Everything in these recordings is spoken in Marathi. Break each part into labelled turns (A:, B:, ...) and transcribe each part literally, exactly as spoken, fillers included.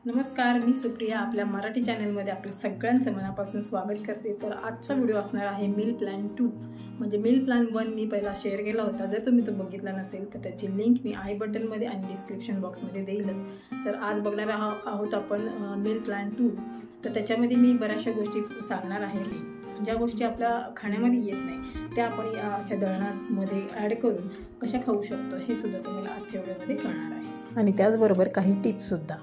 A: नमस्कार, मी सुप्रिया आपल्या मराठी चॅनलमध्ये आपल्या सगळ्यांचं मनापासून स्वागत करते। तर आजचा व्हिडिओ असणार आहे मील प्लॅन टू। म्हणजे मील प्लॅन वन मी पहिला शेअर केला होता, जर तुम्ही तो बघितला नसेल तर त्याची लिंक मी आय बटनमध्ये आणि डिस्क्रिप्शन बॉक्समध्ये देईलच। तर आज बघणार आहोत आपण मील प्लॅन टू। तर त्याच्यामध्ये मी बऱ्याचशा गोष्टी सांगणार आहे, ज्या गोष्टी आपल्या खाण्यामध्ये येत नाही त्या आपण अशा दळणामध्ये ॲड करून कशा खाऊ शकतो हे सुद्धा तुम्हाला आजच्या व्हिडिओमध्ये कळणार आहे, आणि त्याचबरोबर काही टिप्स सुद्धा।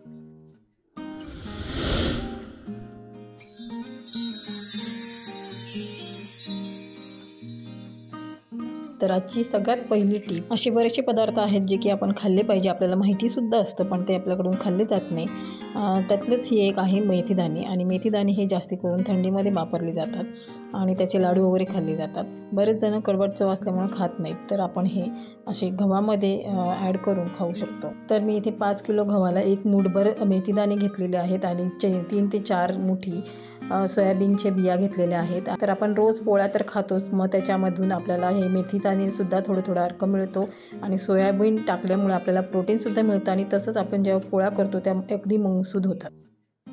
A: तर आजची सगळ्यात पहिली टीप, असे बरेचसे पदार्थ आहेत जे की आपण खाल्ले पाहिजे, आपल्याला माहिती सुद्धा असतं पण ते आपल्याकडून खाल्ले जात नाही। त्यातलंच ही एक आहे मेथीदाणे। आणि मेथीदाणे हे जास्ती करून थंडीमध्ये वापरले जातात आणि त्याचे लाडू वगैरे खाल्ले जातात। बरेच जण कडवट चव असल्यामुळे खात नाहीत, तर आपण हे असे गव्हामध्ये ॲड करून खाऊ शकतो। तर मी इथे पाच किलो गव्हाला एक मूठभर मेथीदाणे घेतलेले आहेत आणि तीन ते चार मुठी सोयाबीनचे बिया घेतलेल्या आहेत। तर आपण रोज पोळ्या तर खातोच, मग त्याच्यामधून आपल्याला हे मेथीदाणे सुद्धा थोडं थोडा अर्क मिळतो आणि सोयाबीन टाकल्यामुळे आपल्याला प्रोटीनसुद्धा मिळतं आणि तसंच आपण जेव्हा पोळ्या करतो त्या अगदी मऊसूद होतात।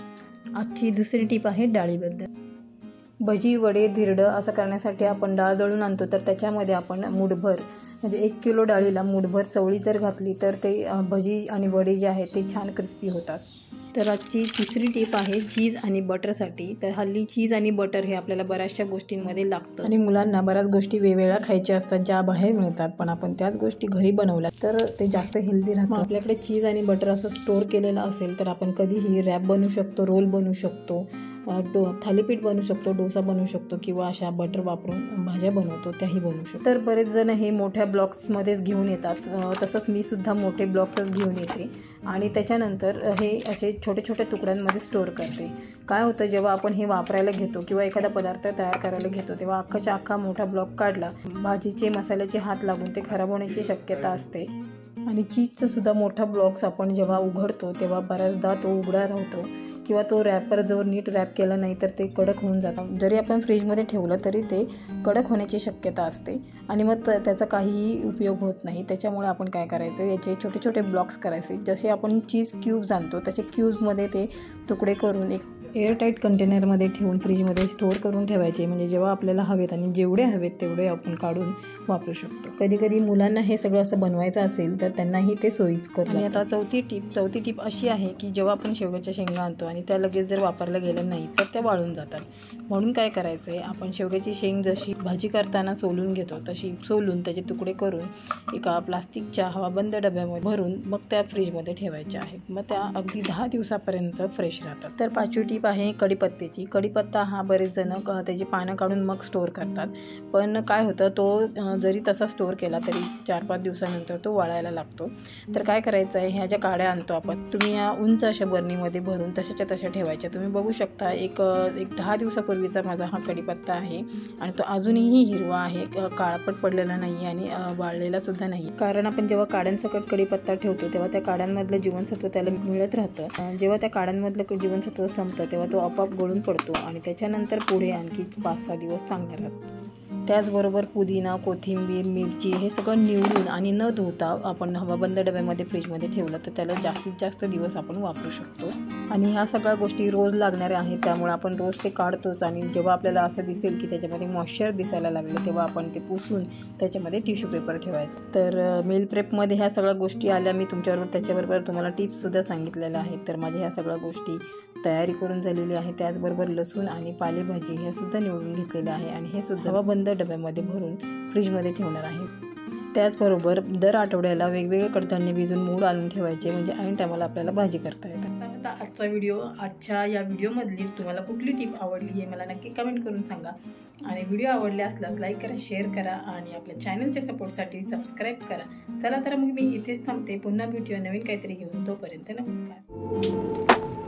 A: आजची दुसरी टीप आहे डाळीबद्दल। भजी, वडे, धिरडं असं करण्यासाठी आपण डाळ दळून आणतो, तर त्याच्यामध्ये आपण मूठभर म्हणजे एक किलो डाळीला मूठभर चवळी जर घातली तर ते भजी आणि वडे जे आहेत ते छान क्रिस्पी होतात। तर आजची तिसरी टीप आहे चीज आणि बटरसाठी। तर हल्ली चीज आणि बटर हे आपल्याला बऱ्याचशा गोष्टींमध्ये लागतं आणि मुलांना बऱ्याच गोष्टी वेगवेगळ्या खायच्या असतात ज्या बाहेर मिळतात, पण आपण त्याच गोष्टी घरी बनवल्या तर ते जास्त हेल्दी राहतं। आपल्याकडे चीज आणि बटर असं स्टोअर केलेलं असेल तर आपण कधीही रॅप बनवू शकतो, रोल बनवू शकतो, डो थालीपीठ बनवू शकतो, डोसा बनवू शकतो किंवा अशा बटर वापरून भाज्या बनवतो त्याही बनवू शकतो। तर बरेच जण हे मोठ्या ब्लॉक्समध्येच घेऊन येतात, तसंच मी सुद्धा मोठे ब्लॉक्सच घेऊन येते आणि त्याच्यानंतर हे असे छोटे छोटे तुकड्यांमध्ये स्टोअर करते। काय होतं, जेव्हा आपण हे वापरायला घेतो किंवा एखादा पदार्थ तयार करायला घेतो तेव्हा अख्खाच्या अख्खा मोठा ब्लॉक काढला, भाजीचे मसाल्याचे हात लागून ते खराब होण्याची शक्यता असते। आणि चीजचा सुद्धा मोठा ब्लॉक्स आपण जेव्हा उघडतो तेव्हा बऱ्याचदा तो उघडा राहतो किंवा तो रॅपर जो नीट रॅप केला नाही तर ते कडक होऊन जातं। जरी आपण फ्रीजमध्ये ठेवलं तरी ते कडक होण्याची शक्यता असते आणि मग त्याचा काहीही उपयोग होत नाही। त्याच्यामुळे आपण काय करायचं, याचे छोटे छोटे ब्लॉक्स करायचे। जसे आपण चीज क्यूब्स आणतो तसे क्यूब्समध्ये ते तुकडे करून एक एअरटाईट कंटेनरमध्ये ठेवून फ्रीजमध्ये स्टोअर करून ठेवायचे, म्हणजे जेव्हा आपल्याला हवेत आणि जेवढे हवेत तेवढे आपण काढून वापरू शकतो। कधी कधी मुलांना हे सगळं असं बनवायचं असेल तर त्यांनाही ते सोयीस्कर करतात। आणि आता चौथी टीप चौथी टीप अशी आहे की जेव्हा आपण शेवग्याच्या शेंगा आणतो आणि त्या लगेच जर वापरल्या गेल्या नाही तर त्या वाळून जातात। म्हणून काय करायचं आहे, आपण शेवग्याची शेंग जशी भाजी करताना सोलून घेतो तशी सोलून त्याचे तुकडे करून एका प्लास्टिकच्या हवाबंद डब्यामध्ये भरून मग त्या फ्रीजमध्ये ठेवायच्या आहेत। मग त्या अगदी दहा दिवसापर्यंत फ्रेश राहतात। तर पाचवी टीप आहे कढीपत्त्याची। कढीपत्ता हा बरेच जण त्याची पानं काढून मग स्टोअर करतात, पण काय होतं, तो जरी तसा स्टोअर केला तरी चार पाच दिवसानंतर तो वाळायला लागतो। तर काय करायचं आहे, ह्या ज्या काड्या आणतो आपण, तुम्ही या उंच अशा बरणीमध्ये भरून तशाच्या तशा ठेवायच्या। तुम्ही बघू शकता एक एक दहा दिवसापूर्वीचा माझा हा कढीपत्ता आहे आणि तो अजूनही हिरवा आहे, काळपट पडलेला नाही आणि वाळलेला सुद्धा नाही। कारण आपण जेव्हा काड्यांसकट कढीपत्ता ठेवतो तेव्हा त्या काड्यांमधलं जीवनसत्व त्याला मिळत राहतं। जेव्हा त्या काड्यांमधलं जीवनसत्व संपतं तेव्हा तो आपोआप गळून पडतो आणि त्याच्यानंतर पुढे आणखी पाच सहा दिवस चांगला राहतो। त्याचबरोबर पुदिना, कोथिंबीर, मिरची हे सगळं निवडून आणि न धुता आपण हवाबंद डब्यामध्ये फ्रीजमध्ये ठेवलं तर त्याला जास्तीत जास्त दिवस आपण वापरू शकतो। आणि ह्या सगळ्या गोष्टी रोज लागणाऱ्या आहेत, त्यामुळे आपण रोज ते काढतोच आणि जेव्हा आपल्याला असं दिसेल की त्याच्यामध्ये मॉइश्चर दिसायला लागलं तेव्हा आपण ते पुसून त्याच्यामध्ये टिश्यू पेपर ठेवायचं। तर मील प्रेपमध्ये ह्या सगळ्या गोष्टी आल्या, मी तुमच्याबरोबर त्याच्याबरोबर तुम्हाला टिप्ससुद्धा सांगितलेल्या आहेत। तर माझ्या ह्या सगळ्या गोष्टी तयारी करून झालेली आहे। त्याचबरोबर लसूण आणि पालेभाजी हे सुद्धा निवडून घेतलेलं आहे आणि हे सुद्धा हवाबंद डब्यामध्ये भरून फ्रीजमध्ये ठेवणार आहे। त्याचबरोबर दर आठवड्याला वेगवेगळे कडधान्य भिजून मूड आणून ठेवायचे, म्हणजे ऐन टायमाला आपल्याला भाजी करता येते। आता आजचा व्हिडिओ आजच्या या व्हिडिओमधली तुम्हाला कुठली टीप आवडली हे मला नक्की कमेंट करून सांगा आणि व्हिडिओ आवडले असल्यास लाईक करा, शेअर करा आणि आपल्या चॅनलच्या सपोर्टसाठी सबस्क्राईब करा। चला तर मग मी इथेच थांबते, पुन्हा भेटूया नवीन काहीतरी घेऊन, तोपर्यंत नमस्कार।